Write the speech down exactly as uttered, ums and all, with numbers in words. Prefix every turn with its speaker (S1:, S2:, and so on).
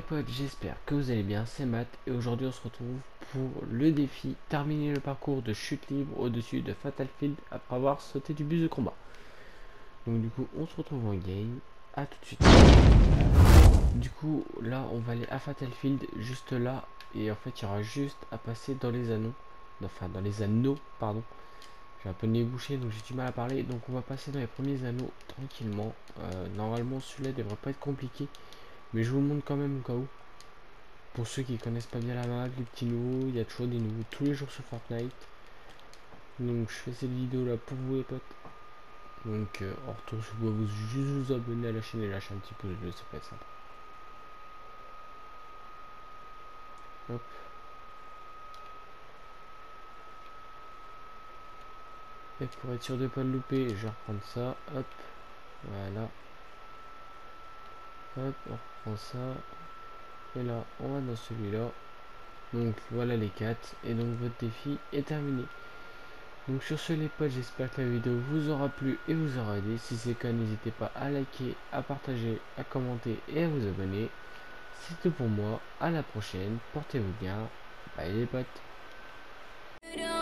S1: potes, j'espère que vous allez bien, c'est Matt et aujourd'hui on se retrouve pour le défi terminer le parcours de chute libre au-dessus de Fatal Field après avoir sauté du bus de combat. Donc du coup on se retrouve en game, à tout de suite. Du coup là on va aller à Fatal Field juste là et en fait il y aura juste à passer dans les anneaux, enfin dans les anneaux pardon. J'ai un peu le nez bouché donc j'ai du mal à parler, donc on va passer dans les premiers anneaux tranquillement. Euh, normalement celui-là devrait pas être compliqué. Mais je vous le montre quand même au cas où. Pour ceux qui connaissent pas bien la map, les petits nouveaux, il y a toujours des nouveaux tous les jours sur Fortnite. Donc je fais cette vidéo là pour vous les potes. Donc euh, en retour, je dois vous juste vous abonner à la chaîne et lâcher un petit pouce bleu, ça peut être sympa. Hop. Et pour être sûr de pas le louper, je vais reprendre ça. Hop. Voilà. Hop, on reprend ça. Et là, on va dans celui-là. Donc voilà les quatre. Et donc votre défi est terminé. Donc sur ce les potes, j'espère que la vidéo vous aura plu et vous aura aidé. Si c'est le cas, n'hésitez pas à liker, à partager, à commenter et à vous abonner. C'est tout pour moi, à la prochaine, portez-vous bien, bye les potes.